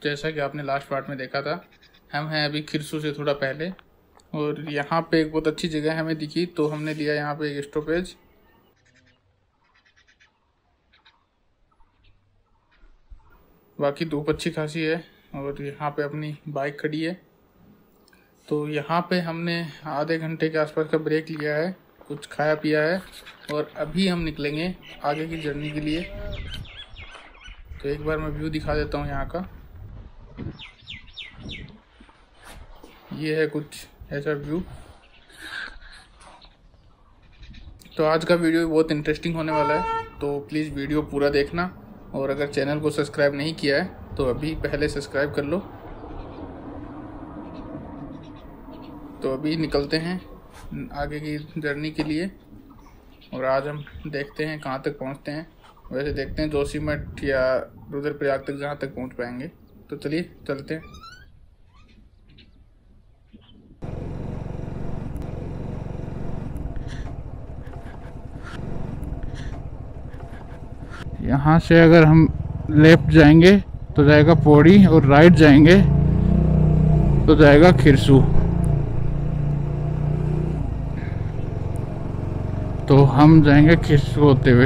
जैसा कि आपने लास्ट पार्ट में देखा था, हम हैं अभी खिरसू से थोड़ा पहले, और यहाँ पे एक बहुत अच्छी जगह हमें दिखी तो हमने लिया यहाँ पे एक स्टॉपेज। बाकी धूप अच्छी खासी है और यहाँ पे अपनी बाइक खड़ी है। तो यहाँ पे हमने आधे घंटे के आसपास का ब्रेक लिया है, कुछ खाया पिया है और अभी हम निकलेंगे आगे की जर्नी के लिए। तो एक बार मैं व्यू दिखा देता हूँ यहाँ का। ये है कुछ ऐसा व्यू। तो आज का वीडियो बहुत इंटरेस्टिंग होने वाला है, तो प्लीज़ वीडियो पूरा देखना। और अगर चैनल को सब्सक्राइब नहीं किया है तो अभी पहले सब्सक्राइब कर लो। तो अभी निकलते हैं आगे की जर्नी के लिए और आज हम देखते हैं कहाँ तक पहुँचते हैं। वैसे देखते हैं जोशीमठ या रुद्रप्रयाग तक, जहाँ तक पहुँच पाएंगे। तो चलिए चलते हैं। यहाँ से अगर हम लेफ्ट जाएंगे तो जाएगा पौड़ी और राइट जाएंगे तो जाएगा खिरसू। तो हम जाएंगे खिरसू होते हुए।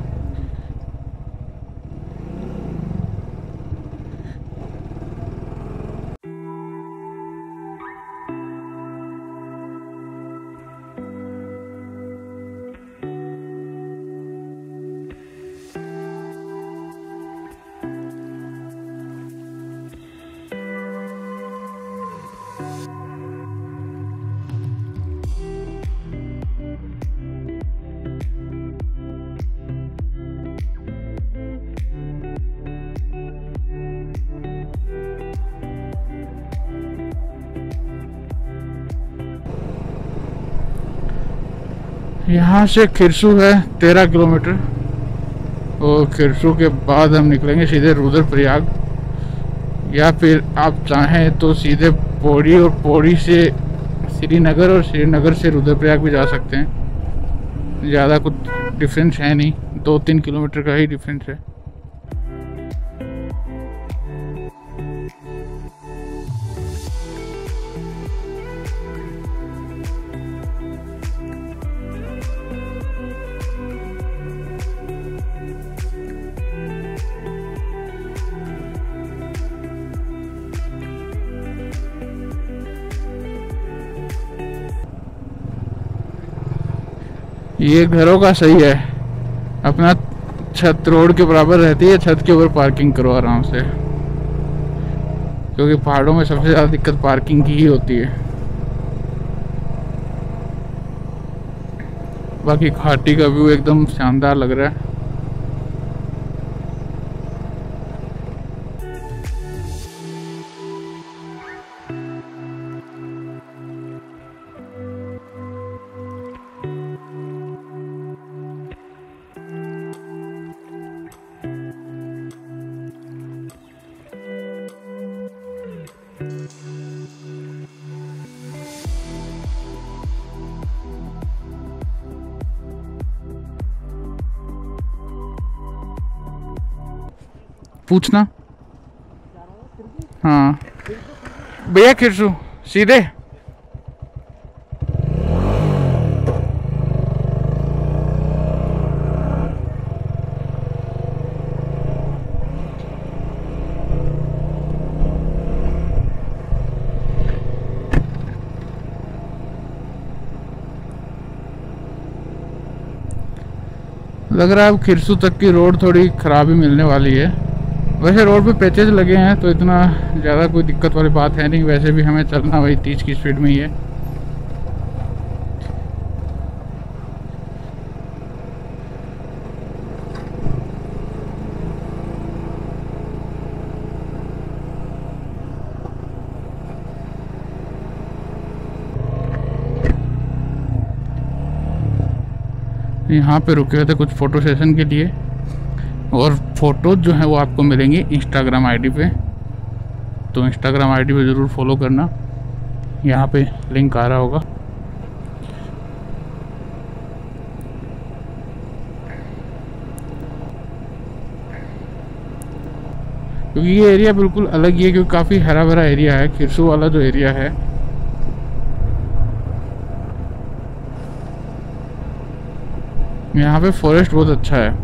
यहाँ से खिरसू है 13 किलोमीटर और खिरसू के बाद हम निकलेंगे सीधे रुद्रप्रयाग, या फिर आप चाहें तो सीधे पौड़ी और पौड़ी से श्रीनगर और श्रीनगर से रुद्रप्रयाग भी जा सकते हैं। ज़्यादा कुछ डिफरेंस है नहीं, 2-3 किलोमीटर का ही डिफरेंस है। ये घरों का सही है, अपना छत रोड के बराबर रहती है, छत के ऊपर पार्किंग करो आराम से, क्योंकि पहाड़ों में सबसे ज़्यादा दिक्कत पार्किंग की ही होती है। बाकी घाटी का व्यू एकदम शानदार लग रहा है। पूछना। हाँ भैया खिरसू सीधे। लग रहा है अब खिरसू तक की रोड थोड़ी खराब ही मिलने वाली है। वैसे रोड पे पैचेज लगे हैं तो इतना ज़्यादा कोई दिक्कत वाली बात है नहीं। वैसे भी हमें चलना वही 30 की स्पीड में ही है। यहाँ पे रुके हुए थे कुछ फ़ोटो सेशन के लिए, और फ़ोटो जो है वो आपको मिलेंगे इंस्टाग्राम आईडी पे। तो इंस्टाग्राम आईडी पे ज़रूर फॉलो करना, यहाँ पे लिंक आ रहा होगा। क्योंकि ये एरिया बिल्कुल अलग ही है, क्योंकि काफ़ी हरा भरा एरिया है खिरसू वाला जो एरिया है। यहाँ पे फॉरेस्ट बहुत अच्छा है।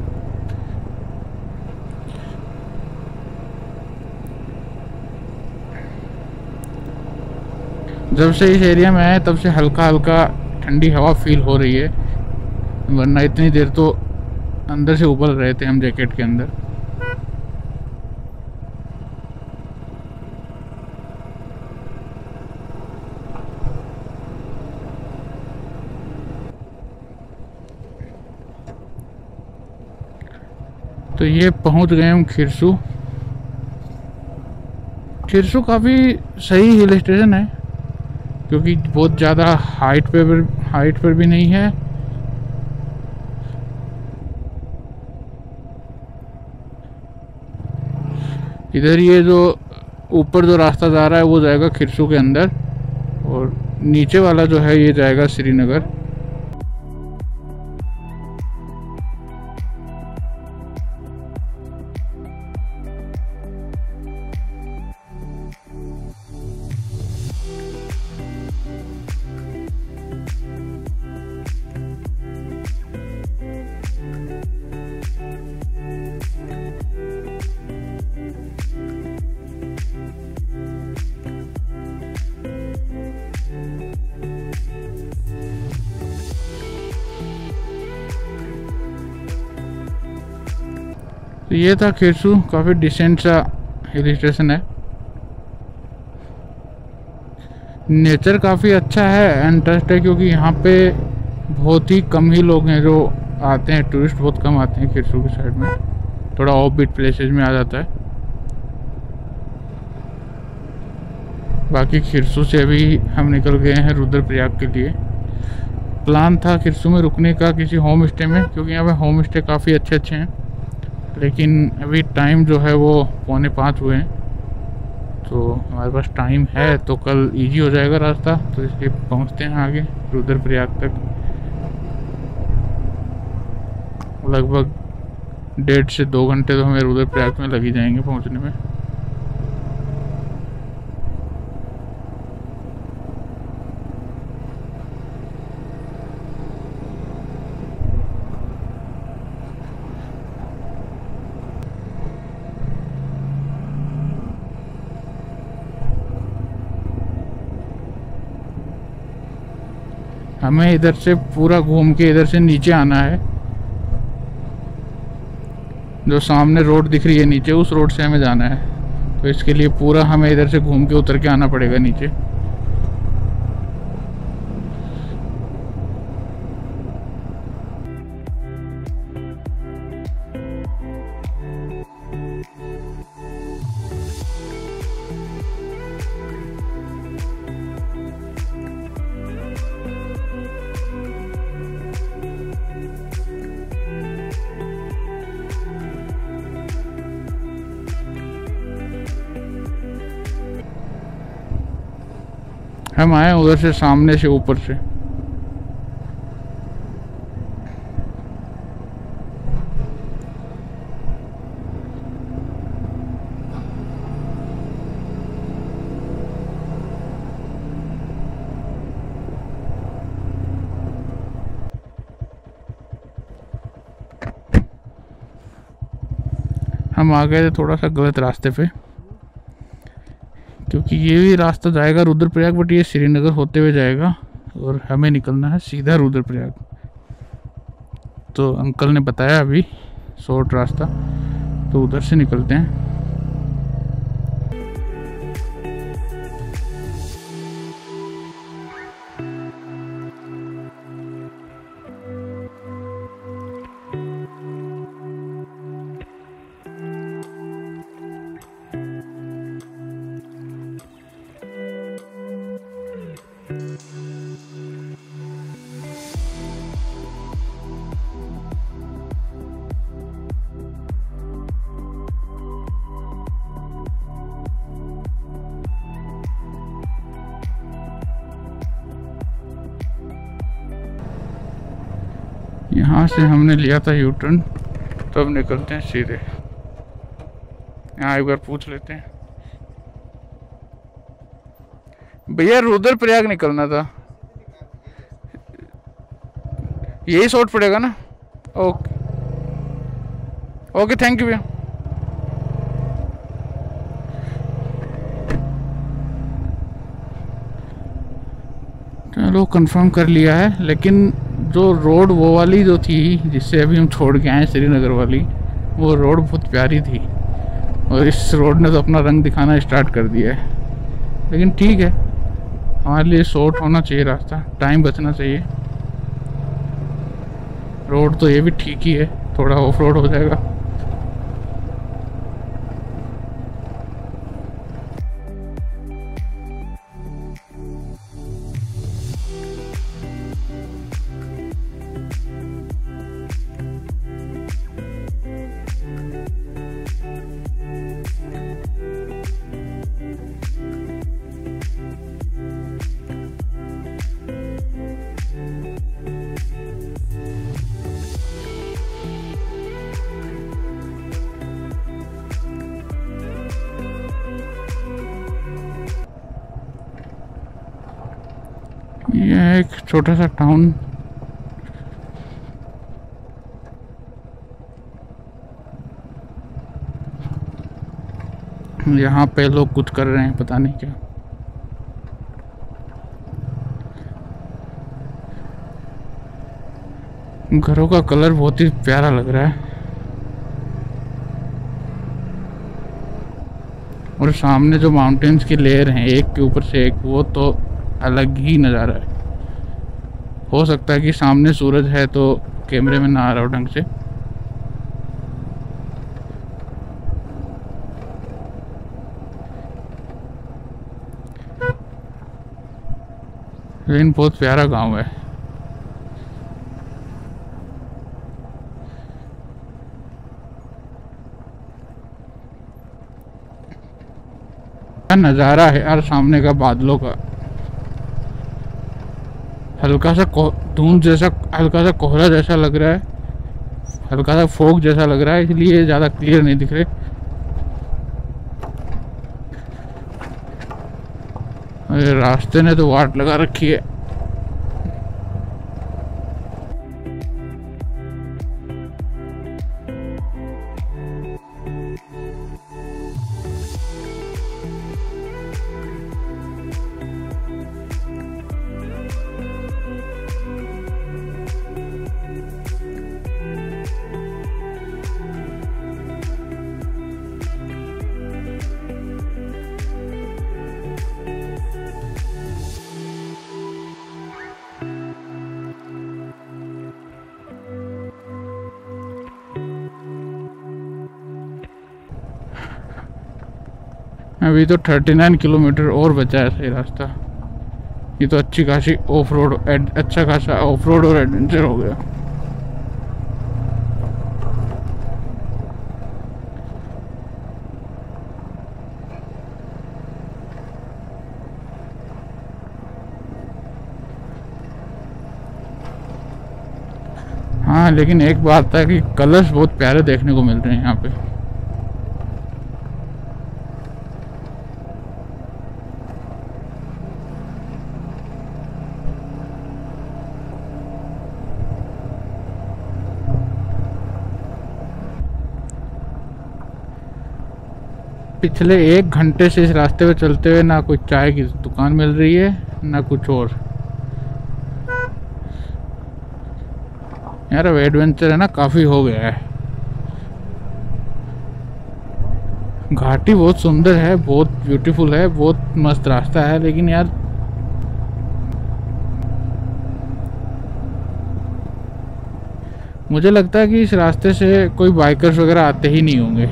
जब से इस एरिया में आए तब से हल्का हल्का ठंडी हवा फील हो रही है, वरना इतनी देर तो अंदर से उबल रहे थे हम जैकेट के अंदर। तो ये पहुंच गए हम खिरसू। खिरसू काफ़ी सही हिल स्टेशन है, क्योंकि बहुत ज़्यादा हाइट पर भी नहीं है। इधर ये जो ऊपर जो रास्ता जा रहा है वो जाएगा खिरसू के अंदर, और नीचे वाला जो है ये जाएगा श्रीनगर। तो ये था खिरसू, काफ़ी डिसेंट सा हिल स्टेशन है। नेचर काफ़ी अच्छा है, अनटच्ड है, क्योंकि यहाँ पे बहुत ही कम ही लोग हैं जो आते हैं। टूरिस्ट बहुत कम आते हैं खिरसू की साइड में, थोड़ा ऑफ बीट प्लेसेस में आ जाता है। बाकी खिरसू से अभी हम निकल गए हैं रुद्रप्रयाग के लिए। प्लान था खिरसू में रुकने का किसी होम स्टे में, क्योंकि यहाँ पे होम स्टे काफ़ी अच्छे अच्छे हैं, लेकिन अभी टाइम जो है वो 4:45 हुए हैं, तो हमारे पास टाइम है, तो कल इजी हो जाएगा रास्ता। तो इसलिए पहुँचते हैं आगे रुद्रप्रयाग तक। लगभग 1.5 से 2 घंटे तो हमें रुद्रप्रयाग में लग ही जाएंगे पहुँचने में। हमें इधर से पूरा घूम के इधर से नीचे आना है। जो सामने रोड दिख रही है नीचे, उस रोड से हमें जाना है। तो इसके लिए पूरा हमें इधर से घूम के उतर के आना पड़ेगा नीचे। हम आए उधर से, सामने से, ऊपर से। हम आ गए थे थोड़ा सा गलत रास्ते पे, क्योंकि ये भी रास्ता जाएगा रुद्रप्रयाग, बट ये श्रीनगर होते हुए जाएगा और हमें निकलना है सीधा रुद्रप्रयाग। तो अंकल ने बताया अभी शॉर्ट रास्ता, तो उधर से निकलते हैं। यहाँ से हमने लिया था यू टर्न, तो अब निकलते हैं सीधे। यहाँ एक बार पूछ लेते हैं। भैया रुद्रप्रयाग निकलना था, यही शॉर्ट पड़ेगा ना? ओके ओके, थैंक यू भैया। चलो कंफर्म कर लिया है, लेकिन जो रोड वो वाली जो थी जिससे अभी हम छोड़ के आए श्रीनगर वाली, वो रोड बहुत प्यारी थी और इस रोड ने तो अपना रंग दिखाना स्टार्ट कर दिया है। लेकिन ठीक है, हमारे लिए शॉर्ट होना चाहिए रास्ता, टाइम बचना चाहिए। रोड तो ये भी ठीक ही है, थोड़ा ऑफ रोड हो जाएगा। यह एक छोटा सा टाउन, यहाँ पे लोग कुछ कर रहे हैं, पता नहीं क्या। घरों का कलर बहुत ही प्यारा लग रहा है और सामने जो माउंटेन्स की लेयर हैं एक के ऊपर से एक, वो तो अलग ही नज़ारा है। हो सकता है कि सामने सूरज है तो कैमरे में ना आ रहा हो ढंग से। लेकिन बहुत प्यारा गांव है। क्या नज़ारा है यार सामने का, बादलों का हल्का सा धुंध जैसा, हल्का सा कोहरा जैसा लग रहा है, हल्का सा फोग जैसा लग रहा है, इसलिए ज़्यादा क्लियर नहीं दिख रहे। अरे रास्ते ने तो वाट लगा रखी है। अभी तो 39 किलोमीटर और बचा है सही रास्ता। ये तो अच्छी खासी ऑफ रोड, अच्छा खासा ऑफ रोड और एडवेंचर हो गया। हाँ लेकिन एक बात है कि कलर्स बहुत प्यारे देखने को मिल रहे हैं यहाँ पे। पिछले 1 घंटे से इस रास्ते पे चलते हुए ना कोई चाय की दुकान मिल रही है ना कुछ और। यार अब एडवेंचर है ना काफ़ी हो गया है। घाटी बहुत सुंदर है, बहुत ब्यूटीफुल है, बहुत मस्त रास्ता है, लेकिन यार मुझे लगता है कि इस रास्ते से कोई बाइकर्स वगैरह आते ही नहीं होंगे,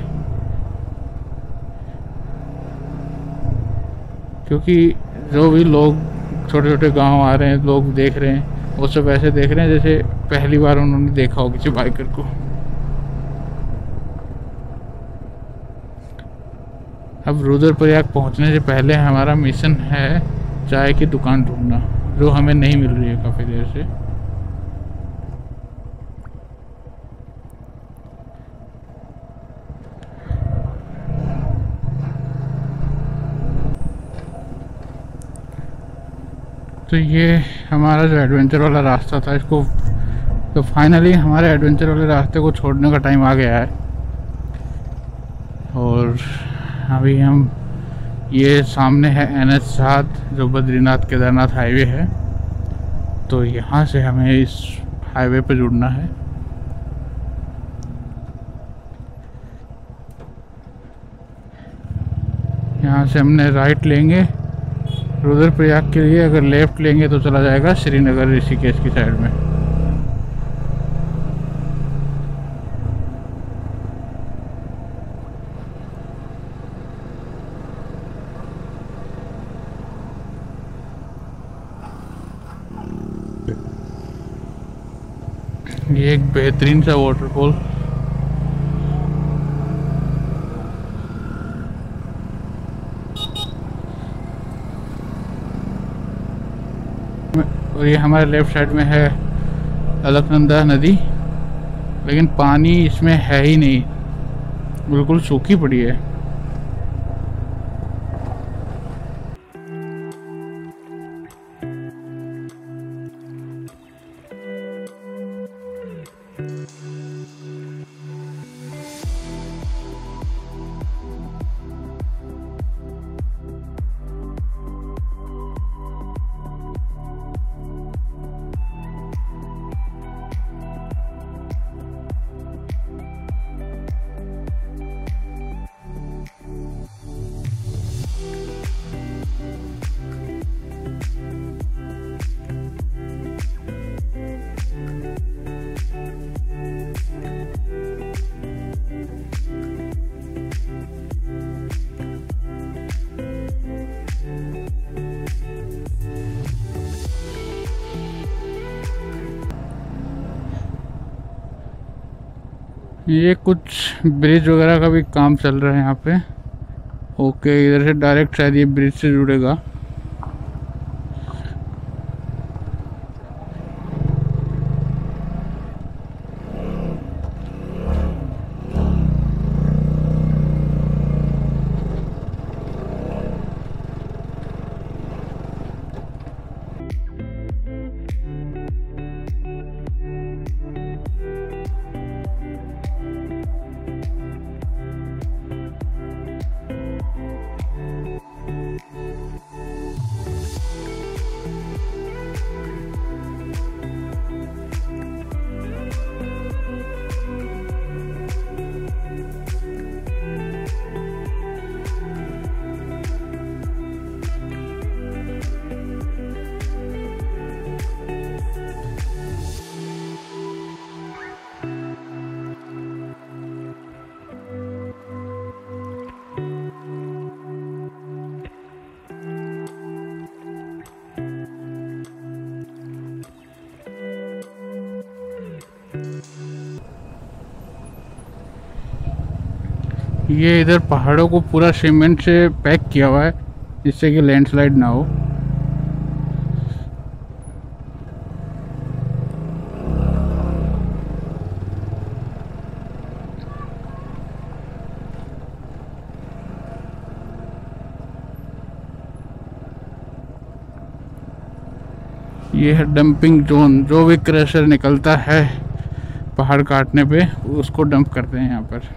क्योंकि जो भी लोग छोटे छोटे गांव आ रहे हैं, लोग देख रहे हैं, वो सब ऐसे देख रहे हैं जैसे पहली बार उन्होंने देखा हो किसी बाइकर को। अब रुद्रप्रयाग पहुंचने से पहले हमारा मिशन है चाय की दुकान ढूंढना, जो हमें नहीं मिल रही है काफ़ी देर से। तो ये हमारा जो एडवेंचर वाला रास्ता था, इसको तो फाइनली हमारे एडवेंचर वाले रास्ते को छोड़ने का टाइम आ गया है। और अभी हम, ये सामने है NH7 जो बद्रीनाथ केदारनाथ हाईवे है, तो यहाँ से हमें इस हाईवे पे जुड़ना है। यहाँ से हमने राइट लेंगे रुद्रप्रयाग के लिए, अगर लेफ्ट लेंगे तो चला जाएगा श्रीनगर ऋषिकेश की साइड में। ये एक बेहतरीन सा वाटरफॉल, और ये हमारे लेफ्ट साइड में है अलकनंदा नदी, लेकिन पानी इसमें है ही नहीं, बिल्कुल सूखी पड़ी है। ये कुछ ब्रिज वगैरह का भी काम चल रहा है यहाँ पे। ओके, इधर से डायरेक्ट शायद ये ब्रिज से जुड़ेगा। ये इधर पहाड़ों को पूरा सीमेंट से पैक किया हुआ है जिससे कि लैंडस्लाइड ना हो। ये है डंपिंग जोन, जो भी क्रशर निकलता है पहाड़ काटने पे उसको डंप करते हैं यहाँ पर।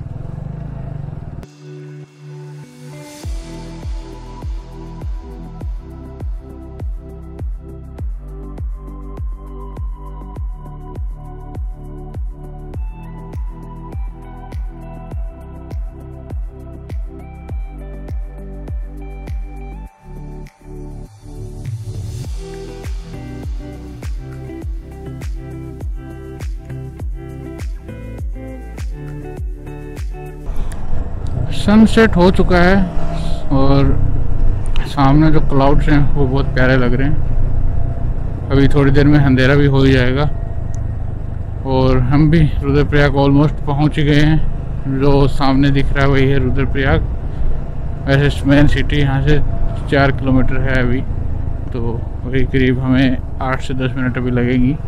सनसेट हो चुका है और सामने जो क्लाउड्स हैं वो बहुत प्यारे लग रहे हैं। अभी थोड़ी देर में अंधेरा भी हो ही जाएगा और हम भी रुद्रप्रयाग ऑलमोस्ट पहुंच गए हैं। जो सामने दिख रहा है वही है रुद्रप्रयाग। वैसे मेन सिटी यहाँ से 4 किलोमीटर है अभी, तो वही करीब हमें 8 से 10 मिनट अभी लगेंगी।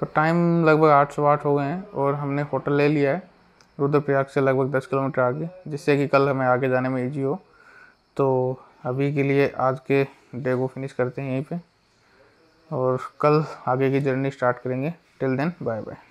तो टाइम लगभग 8:08 हो गए हैं और हमने होटल ले लिया है रुद्रप्रयाग से लगभग 10 किलोमीटर आगे, जिससे कि कल हमें आगे जाने में ईजी हो। तो अभी के लिए आज के डे को फिनिश करते हैं यहीं पे और कल आगे की जर्नी स्टार्ट करेंगे। Till then bye bye.